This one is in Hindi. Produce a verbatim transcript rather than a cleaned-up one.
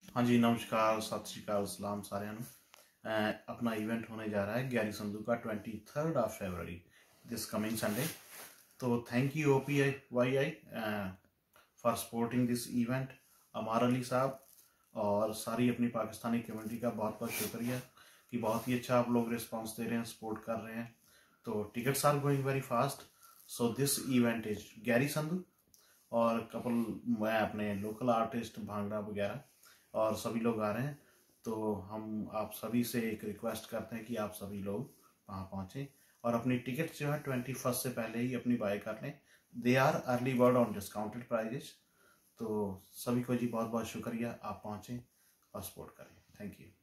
हाँ जी, नमस्कार, सत श्री अकाल, सलाम सारिਆਂ ਨੂੰ। अ, अपना इवेंट होने जा रहा है गैरी संधू का twenty third of February, this coming Sunday. तो thank you O P I Y I for supporting this event. Amar Ali साहब और सारी अपनी पाकिस्तानी कम्युनिटी का बहुत बहुत शुक्रिया कि बहुत ही अच्छा आप लोग रिस्पांस दे रहे हैं, सपोर्ट कर रहे हैं। तो tickets are going very fast, so this event is Gary Sandhu और कपल मैं अपने लोकल आर्टिस्ट भांगड़ा वगैरह और सभी लोग आ रहे हैं। तो हम आप सभी से एक रिक्वेस्ट करते हैं कि आप सभी लोग वहाँ पहुँचें और अपनी टिकट जो है ट्वेंटी फर्स्ट से पहले ही अपनी बाय कर लें। They are early bird on discounted prices. तो सभी को जी बहुत बहुत शुक्रिया, आप पहुँचें और सपोर्ट करें। Thank you.